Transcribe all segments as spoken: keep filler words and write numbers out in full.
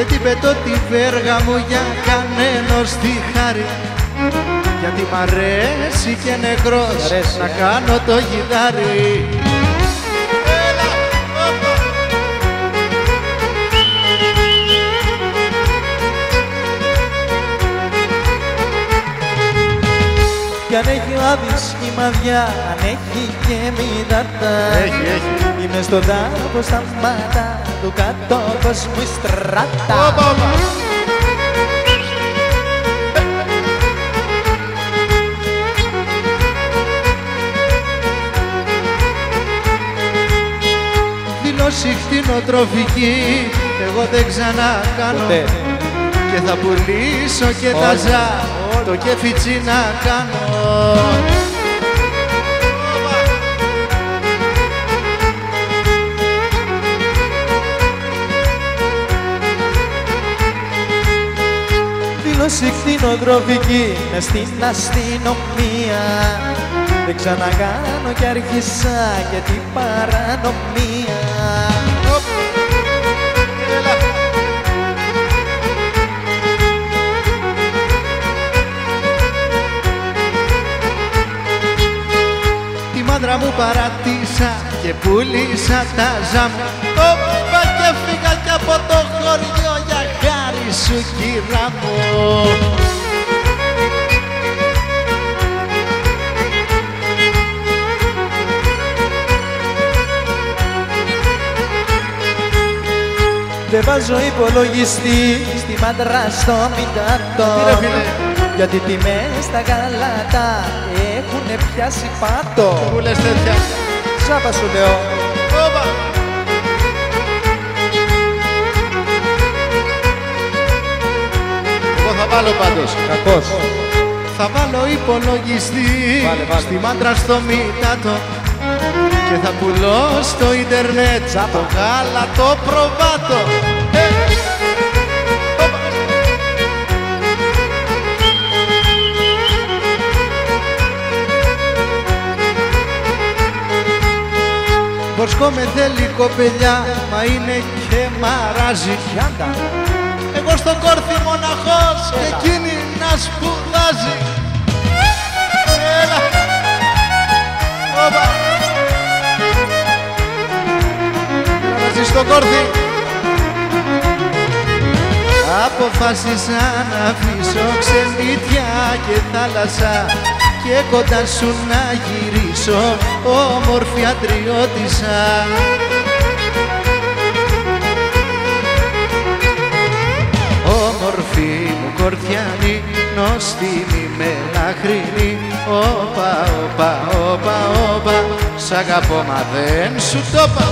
την πετώ τη βέργα μου για κανένας τη χάρη, γιατί μ' αρέσει και νεκρός αρέσει, να ε. κάνω το γιδάρι. Έλα, όπα. Κι αν έχει ο Άδης μαδιά, αν έχει και μηδάτα, έχει, έχει. Είμαι στον τάφο στα μάτα του κάτω κόσμου η στράτα. Όπα, όπα. Δηλώσει κτηνοτροφική εγώ δεν ξανακάνω, ποτέ. Και θα πουλήσω και όλα τα ζά, όλα. Το κέφιτσι να κάνω. Δήλωση κτηνοτροφική μες στην αστυνομία, δεν ξανακάνω κι άρχισα και την παρανομία. Τη μάντρα μου παράτησα και πούλησα τα ζάμου. Όπα και φύγα κι από το χωριό για χάρη σου κύρα μου. Δεν βάζω υπολογιστή στη μάντρα στο μηντάτο, γιατί τιμές στα γαλάτα έχουνε πιάσει πάτο. Μου λες τέτοια. Σάπα σου λέω. Όπα. Εγώ θα βάλω πάντως. Κακός. Θα βάλω υπολογιστή, βάλε, βάλε. Στη μάντρα στο μητάτο και θα πουλώ στο ίντερνετ το γάλα το προβάτο. Ε. Βοσκό με θέλει κοπελιά, μα είναι και μαράζει. Εγώ στο κόρθι μοναχός και εκείνη να σπουδάζει. Έλα. Όπα. Μαζί στο κόρθι. Αποφάσισα να αφήσω ξενίτια και θάλασσα και κοντά σου να γυρίσω όμορφη αντριώτισσα. Όμορφη μου κορδιάνη, νοστίμη μελαχρινή. Όπα, όπα, όπα, όπα, σ' αγαπώ μα δεν σου το είπα.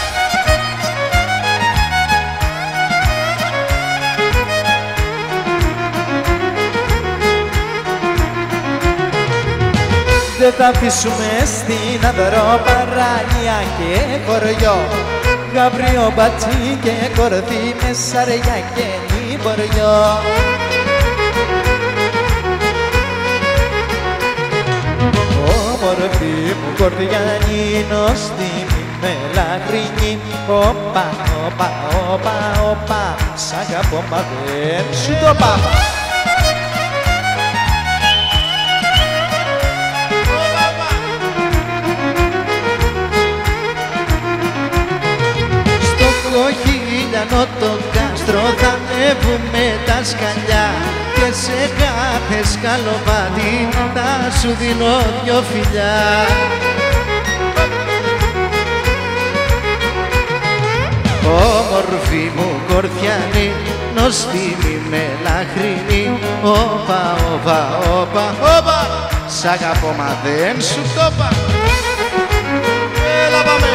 Δεν θα αφήσουμε στην Ανδρό παραλία και χωριό, γαμπριό μπατσί και κορδί με σαριά και νυμποριό. Όμορφη μου κορδιάνη, νοστίμη μελαχρινή. Όπα, όπα, όπα, όπα, σ' αγαπώ μα δεν σου το είπα. Κοχύλιανο το κάστρο θα ανέβουμε τα σκαλιά και σε κάθε σκαλοπάτι θα σου δίνω δυο φιλιά. Όμορφη μου κορδιάνη, νοστίμη μελαχρινή. Όπα, όπα, όπα, όπα, σ' αγαπώ μα δεν σου το είπα. Έλα πάμε.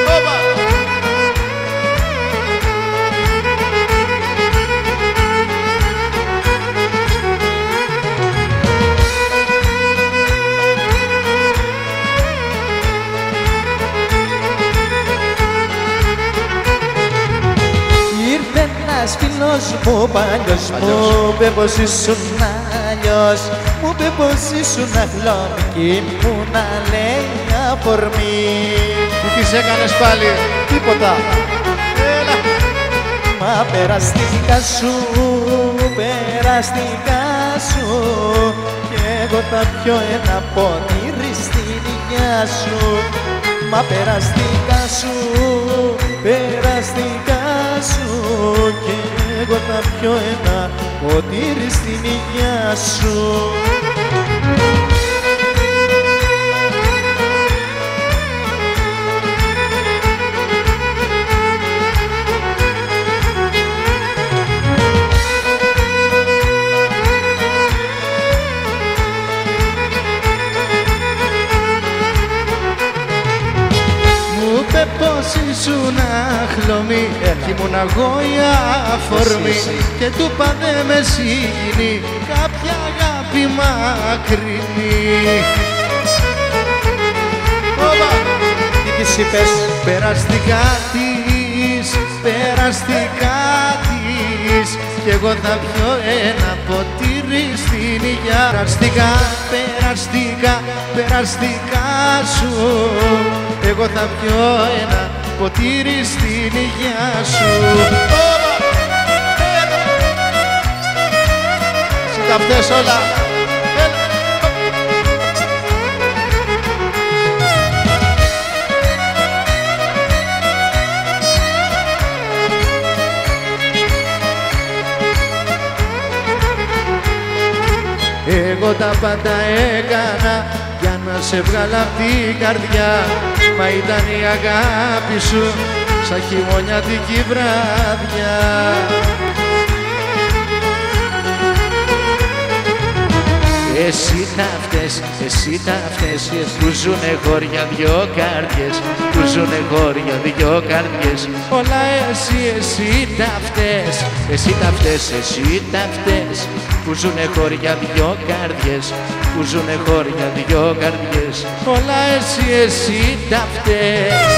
Ένας φίλος μου παλιός μου είπε πως ήσουν αλλιώς, μου είπε πως ήσουν αγλώμη κι μου να λέει αφορμή. Τι της έκανες πάλι? Τίποτα. Έλα. Μα περαστικά σου, περαστικά σου κι εγώ θα πιω ένα ποτήρι στην υγειά σου. Μα περαστικά σου, περαστικά σου κι εγώ θα πιω ένα ποτήρι στην υγειά σου. Πως ήσουν αχλωμή κι ήμουν εγώ η αφορμή και του είπα δε με συγκινεί κάποια αγάπη μακρινή. Τι της είπες? Περαστικά της, περαστικά της κι εγώ θα πιω ένα ποτήρι στην υγειά. Περαστικά, περαστικά, περαστικά σου εγώ θα πιω ένα ποτήρι στην υγειά σου. Εσύ τα φταίς όλα. Εγώ τα πάντα έκανα για να σε βγάλω απ' την καρδιά, μα ήταν η αγάπη σου σαν χειμωνιάτικη βράδια. Εσύ τα φταίς, εσύ τα φταίς που ζουνε χώρια δυο καρδιές, που ζουνε χώρια δυο καρδιές. Όλα εσύ, εσύ τα φταίς, εσύ τα φταίς, εσύ τα φταίς που ζουνε χώρια δυο καρδιές, που ζουνε χώρια δυο καρδιές. Όλα εσύ, εσύ τα φταίς.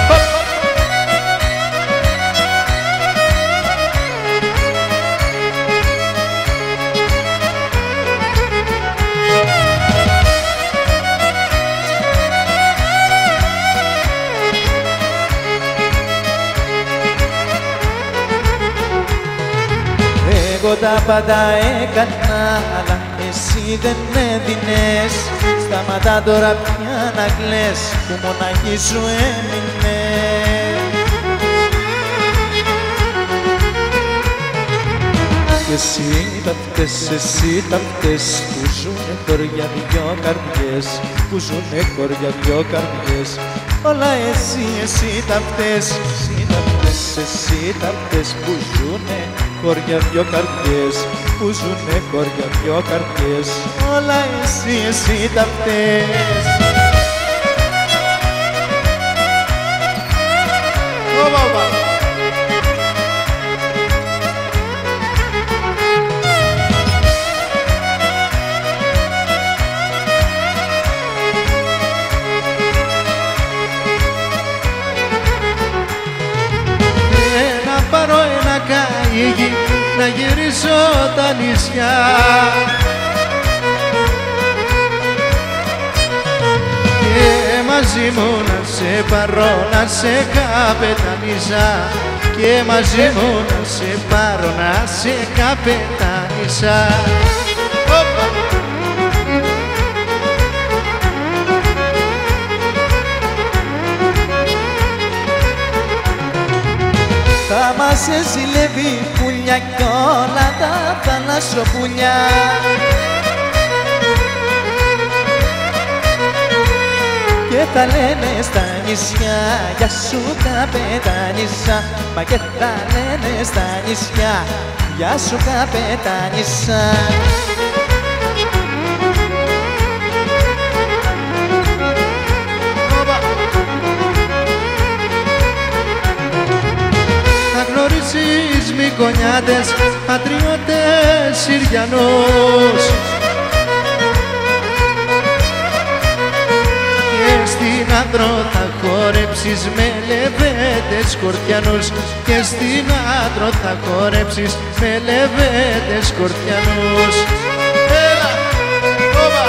Εγώ τα πάντα έκανα, αλλά εσύ δεν έδινες. Σταματά τώρα πια να κλαις, που μοναχή σου έμεινε. Και εσύ τα φταίς, εσύ τα φταίς που ζουνε χώρια δυο καρδιές, που ζουνε χώρια δυο καρδιές. Όλα εσύ, εσύ τα φταίς, εσύ τα φταίς, εσύ τα φταίς που ζουνε χώρια δυο καρδιές, που ζουνε χώρια δυο καρδιές. Όλα εσύ, εσύ τα φταίς. πάρω ένα καίγι να γυρίσω τα νησιά. Και μαζί μου να σε πάρω να σε καπετανίσα, και μαζί μου να σε πάρω να σε καπετανίσα. Θα μας ζηλεύει πουλιά κι όλα τα θαλασσοπουλιά, και θα λένε στα νησιά για σου καπετάνισσα. Μα και θα λένε στα νησιά για σου καπετάνισσα. Γνωρίσεις Μικονιάτες, πατριώτες Συριανούς, και στην Άντρο θα χορέψεις με λεβέντες Σκορτιανούς, και στην Άντρο θα χορέψεις με λεβέντες Σκορτιανούς. Έλα, όπα!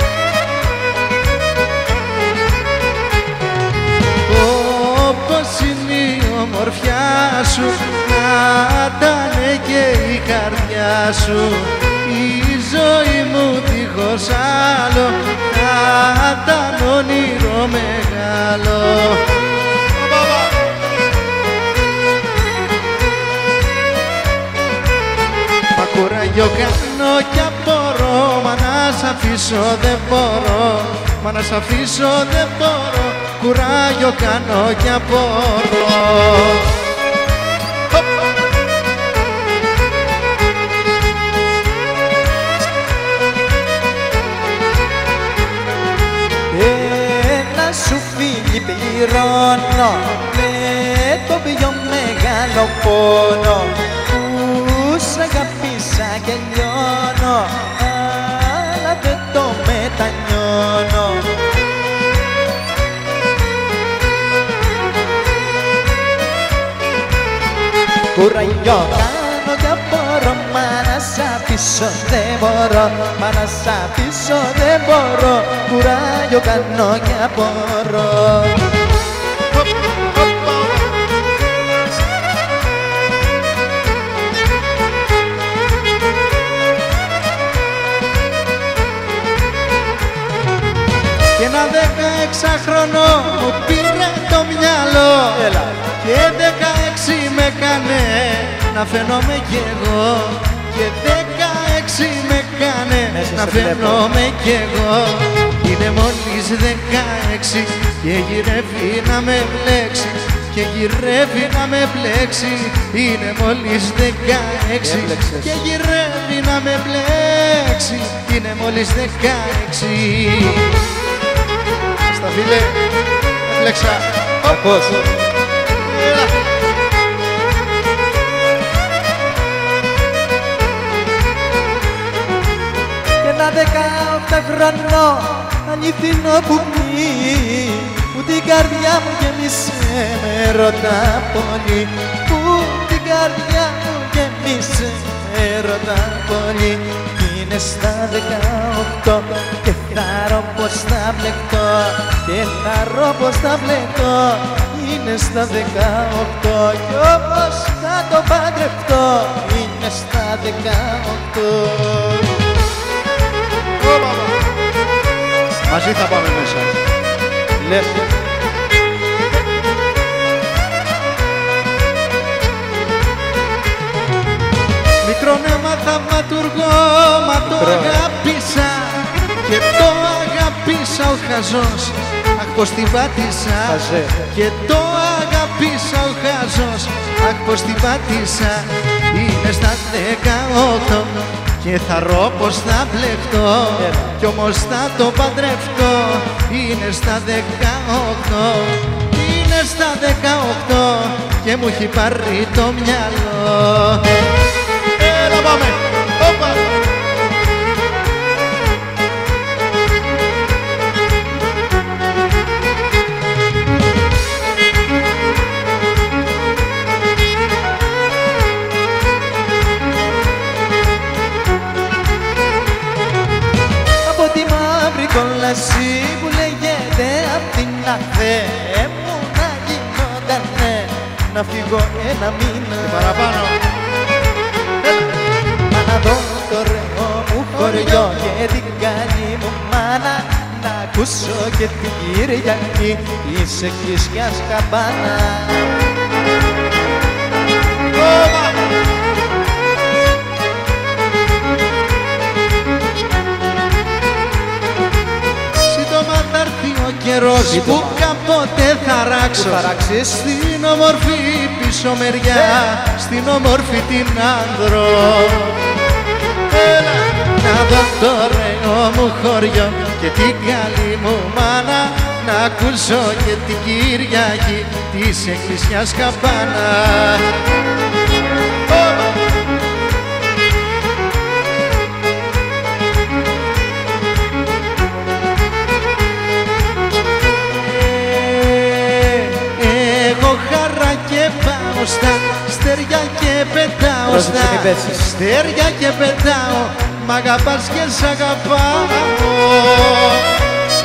Όπως σου να ήταν και η καρδιά σου. Η ζωή μου δίχως άλλο θα ήταν όνειρο μεγάλο. Μα κουράγιο κάνω κι απορώ, μα να σ' αφήσω δεν μπορώ, μα να σ' αφήσω δεν μπορώ, κουράγιο κάνω κι απορώ. Ένα σου φίλι πληρώνω με το πιο μεγάλο πόνο, που σ' αγαπήσα και λιώνω, αλλά δεν το μετανιώνω. Κουραγιό κάνω κι απορώ, μα να σ' αφήσω δεν μπορώ, μα να σ' αφήσω δεν μπορώ, κουράγιο κάνω κι απορώ. Και ένα δεκαέξαχρονο μου πήρε το μυαλό. Έλα. Και δεκαέξι με κάνε να φαίνομαι κι εγώ. Και δεκαέξι με κάνε να φαίνομαι κι εγώ. Είναι μόλις δεκαέξι και γυρεύει να με μπλέξει, και γυρεύει να με μπλέξει. Είναι μόλις δεκαέξι και γυρεύει να με μπλέξει. Είναι μόλις δεκαέξι. Στα φίλε, έμπλεξα. Κακός. Έλα. Και ένα δεκαοκτάχρονο αληθινό πουλί, που την καρδιά μου γέμισε με ρωτά πολύ, που την καρδιά μου γέμισε με ρωτά πολύ. Είναι στα δεκαοκτώ και θα ρω πως θα μπλεκτώ, και θα ρω πως θα μπλεκτώ. Είναι στα δεκαοκτώ κι όπως θα το παντρευτώ, είναι στα δεκαοκτώ. Μαζί θα πάμε μέσα. Λες. Μικρόν έμαθα ματουργό, μα το αγάπησα. Και το αγάπησα ο χαζός, αχ πως την πάτησα. Χαζέ. Και το αγάπησα ο χαζός, αχ πως την πάτησα. Είναι στα δεκαοκτώ και θα ρω πως θα μπλεχτώ, κι όμως θα το παντρευτώ. Είναι στα δεκαοκτώ, είναι στα δεκαοκτώ και μου έχει πάρει το μυαλό. Έλα πάμε, όπα! Κόλαση που λέγεται απ' την ΑΘΕ μου να γινότανε να φύγω ένα μήνα Και παραπάνω. Μα να δω το ρεό μου χωριό και την καλή μου μάνα, να ακούσω και την Κυριακή της εκκλησιάς καμπάνα. Καιρός που κάποτε θα ράξω στην όμορφη πίσω μεριά, στην όμορφη την άνδρο. Έλα να δω το ωραίο μου χωριό και την καλή μου μάνα, να ακούσω και την Κυριακή της εκκλησιάς καμπάνα. Στα στέρια και πετάω, στα στέρια και πετάω, μ' αγαπάς και σ' αγαπάω.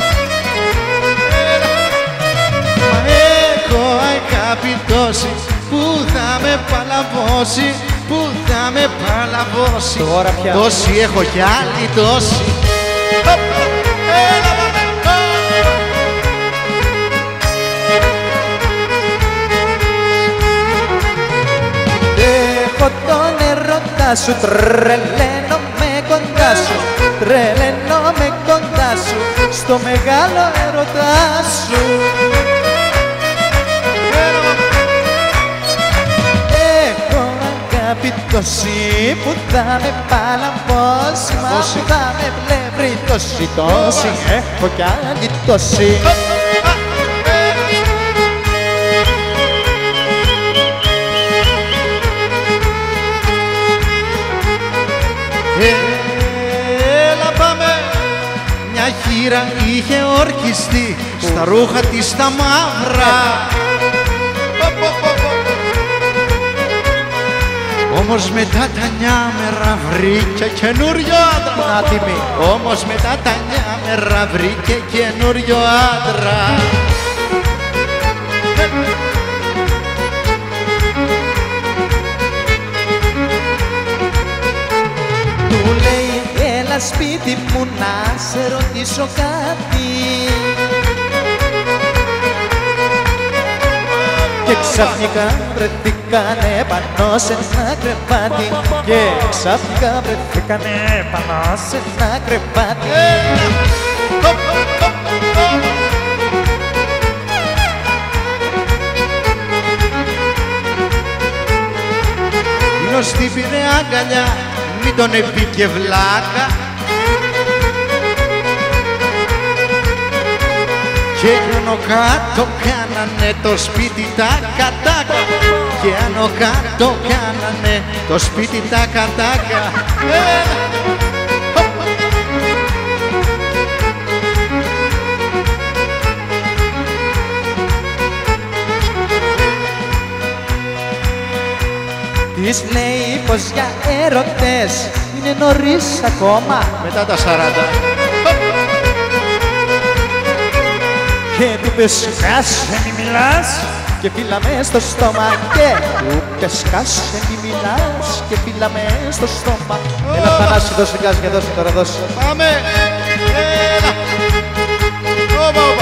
Μα έχω αγάπη τόση που θα με παλαβώσει, που θα με παλαβώσει. Τώρα πια τόση έχω κι άλλη τόση. Έχω τον ερωτά σου, τρελαίνω με κοντά σου, τρελαίνω με κοντά σου, στο μεγάλο ερωτά σου. Έχω αγάπη τόση που θα με παλαβώσει, μα που θα με βλέπει τόση τόση, έχω κι άλλη τόση. Έλα πάμε. Μια χείρα είχε ορκιστεί στα ρούχα της τα μαύρα. Όμως μετά τα νιάμερα βρήκε καινούριο άντρα. Να τιμή. Όμως μετά τα νιάμερα βρήκε καινούριο άντρα. Του λέει έλα σπίτι μου να σε ρωτήσω κάτι. Και ξαφνικά βρεθήκανε πάνω σε ένα κρεβάτι. Και ξαφνικά βρεθήκανε πάνω σε ένα κρεβάτι. Ήνος την πήρε αγκαλιά, μην τον επίκε βλάκα. Και άνω κάτω κάνανε το σπίτι τα κατάκα. Και άνω κάτω κάνανε το σπίτι τα κατάκα. Της λέει πως για έρωτες είναι νωρίς ακόμα. Μετά τα σαράντα. Και του πες κάσε μη μιλάς και φύλλα με στο στόμα. Και του πες κάσε μη μιλάς και φύλλα με στο στόμα. Έλα Θανάση, δώσε γκάζ και δώσε τώρα, δώσε. Πάμε! Έλα! Όπα, όπα!